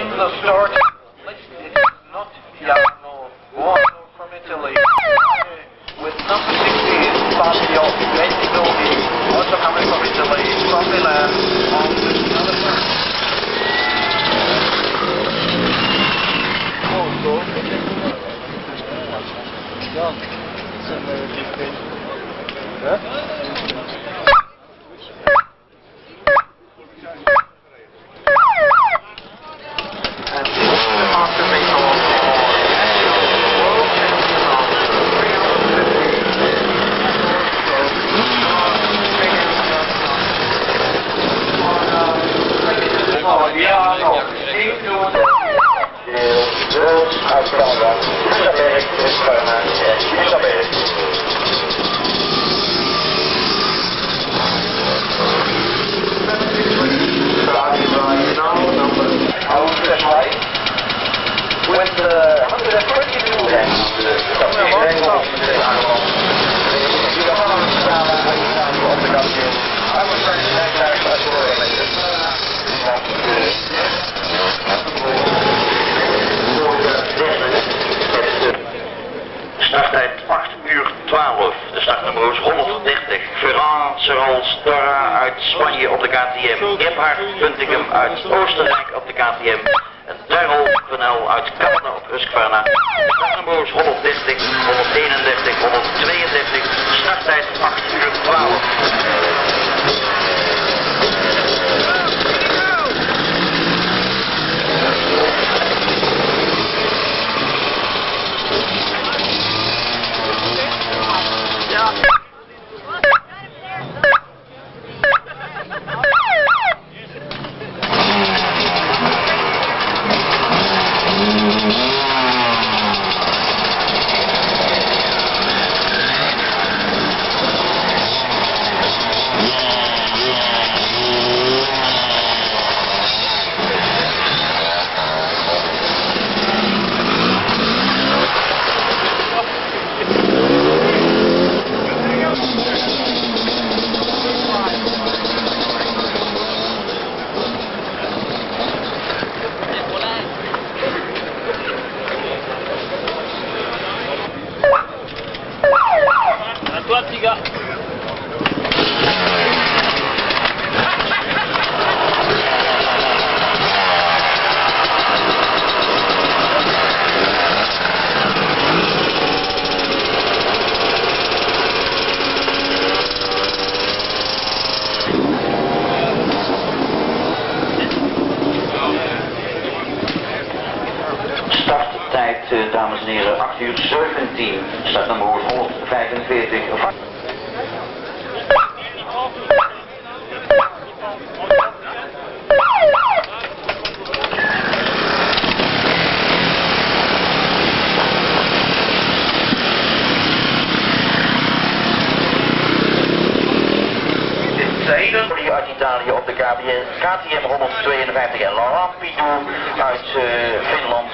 in the start. It's not Piano, one from Italy. With number 16, Fabio Bentigoni, also coming from Italy, from Milan, on another turn. Starttijd 8 uur 12. De startnummers 130. Ferran, Serol, Storra uit Spanje op de KTM. Gebhard Buntigem uit Oostenrijk op de KTM. En Darrell Venel uit Canada op Husqvarna. De startnummers 130, 131, 132. Starttijd 8 uur 12. Starttijd, dames en heren, 8 uur 17. Startnummer 145. Uit Italië op de KTM 152 en Laurent Pidou uit Finland.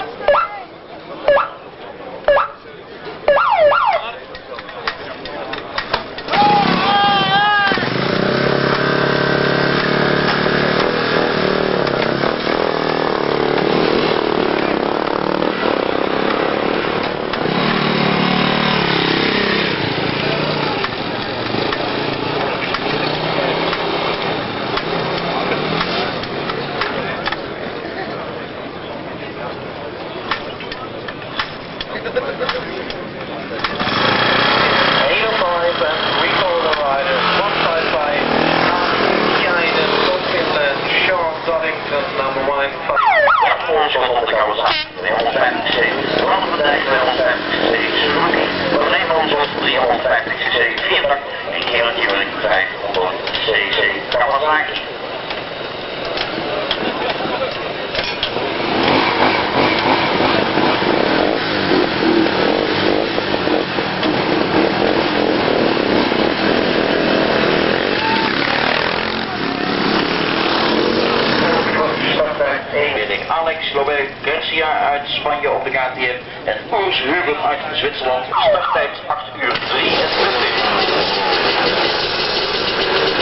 Alex Lobé Garcia uit Spanje op de KTM en Urs Hubert uit Zwitserland. Starttijd 8 uur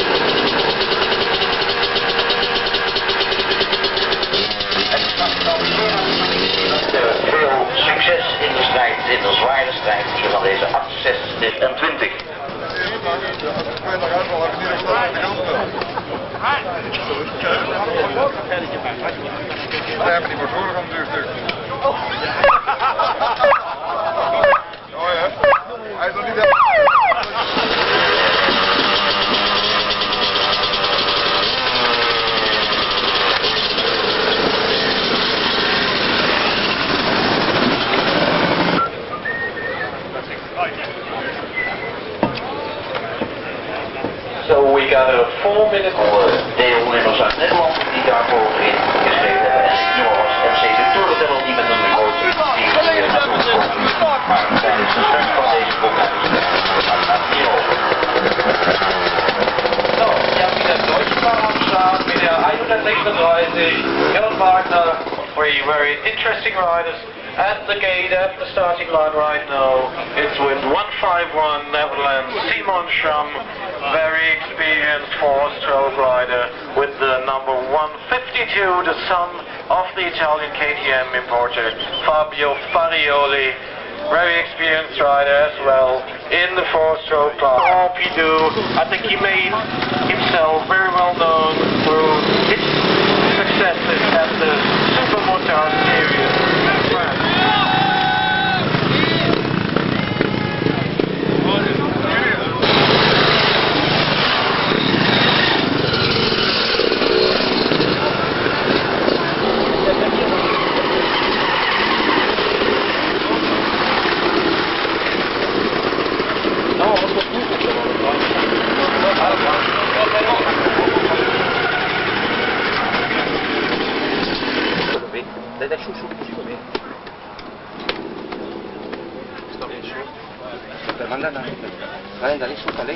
23. Veel succes in de strijd, in de zware strijd hier van deze 68 Daar hebben die motoren van het stuk. Oh ja, hij is nog niet helemaal. So we got a 4-minute... Deelnemers uit Nederland die daarvoor ingeschreven hebben. En het nummer was MC de Tourdetel die met een grote die hier naartoe komt. Maar tijdens de start van deze boek gaat hierover. So, wir haben wieder Deutschsprache am Start mit der 136, Jan Wagner, 3 very interesting riders at the gate, at the starting line right now. It's with 151 Netherlands, Simon Schramm, very experienced 4-stroke rider with the number 152, the son of the Italian KTM importer Fabio Farioli. Very experienced rider as well in the 4-stroke class. Pompidou, I think he made himself very well known through his successes at the Supermotard series in France. Dai su così va bene. Sto bene su. Manda lì su, lì.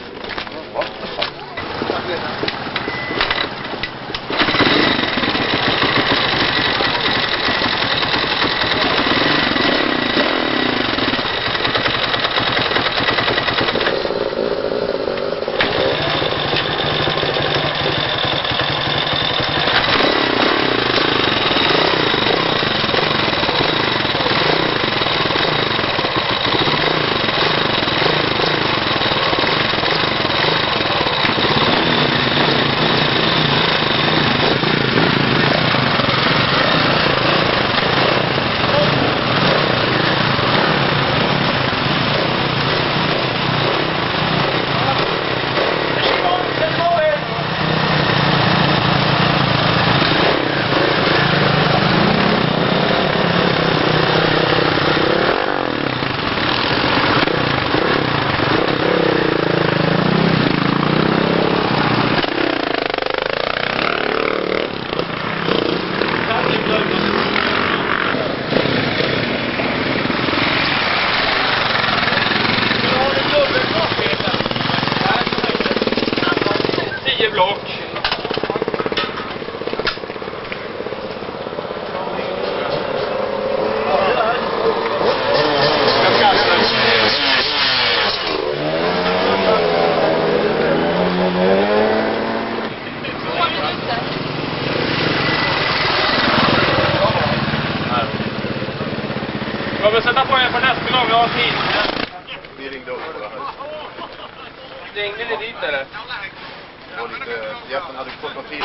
Vi sätta på er på nästa gång vi har tid. Vi ringde upp. Ringde ni dit eller? Hjälpen hade fått någon tid.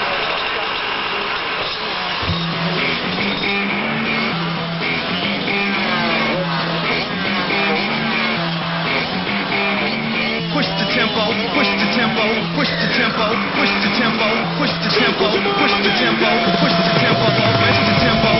Push the tempo, push the tempo, push the tempo, push the tempo, push the tempo, push the tempo, push the tempo, push the tempo.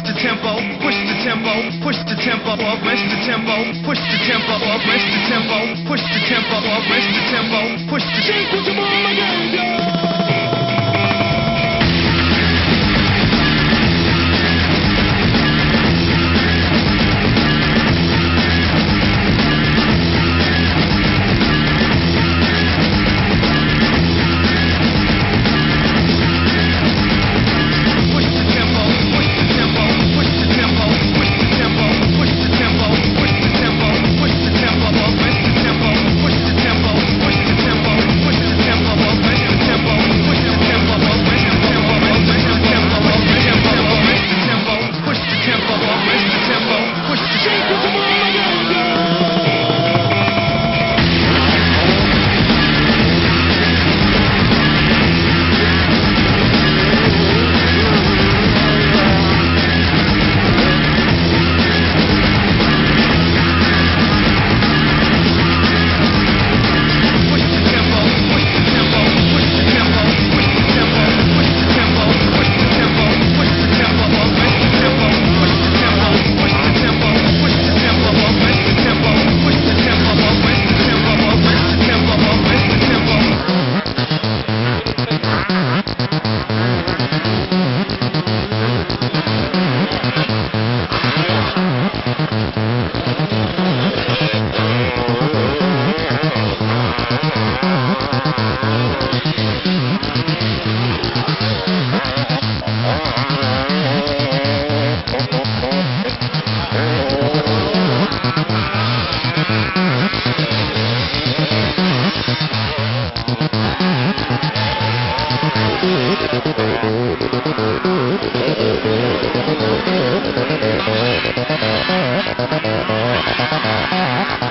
the tempo, push the tempo, push the tempo up, rest the tempo, push the tempo up, rest the tempo, push the tempo up, rest the tempo, push the tempo up. Thank you.